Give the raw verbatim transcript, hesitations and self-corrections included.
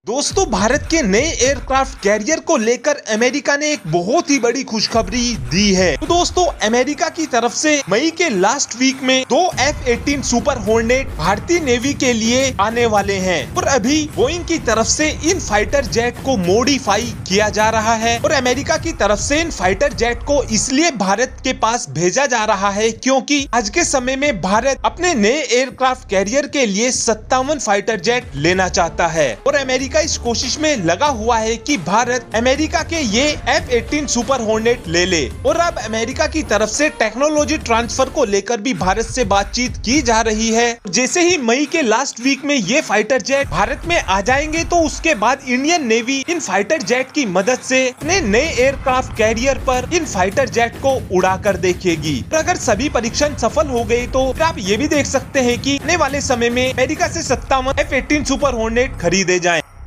दोस्तों, भारत के नए एयरक्राफ्ट कैरियर को लेकर अमेरिका ने एक बहुत ही बड़ी खुशखबरी दी है। तो दोस्तों, अमेरिका की तरफ से मई के लास्ट वीक में दो एफ एटीन सुपर हॉर्नेट भारतीय नेवी के लिए आने वाले हैं और अभी बोइंग की तरफ से इन फाइटर जेट को मॉडिफाई किया जा रहा है और अमेरिका की तरफ से इन फाइटर जेट को इसलिए भारत के पास भेजा जा रहा है क्योंकि आज के समय में भारत अपने नए एयरक्राफ्ट कैरियर के लिए सत्तावन फाइटर जेट लेना चाहता है और अमेरिका इस कोशिश में लगा हुआ है कि भारत अमेरिका के ये एफ एटीन सुपर हॉर्नेट ले ले और अब अमेरिका की तरफ से टेक्नोलॉजी ट्रांसफर को लेकर भी भारत से बातचीत की जा रही है। जैसे ही मई के लास्ट वीक में ये फाइटर जेट भारत में आ जाएंगे तो उसके बाद इंडियन नेवी इन फाइटर जेट की मदद से अपने नए एयरक्राफ्ट कैरियर पर इन फाइटर जेट को उड़ा कर देखेगी और अगर सभी परीक्षण सफल हो गए तो आप ये भी देख सकते हैं कि आने वाले समय में अमेरिका से सत्तावन एफ एटीन सुपर हॉर्नेट खरीदे जाएं।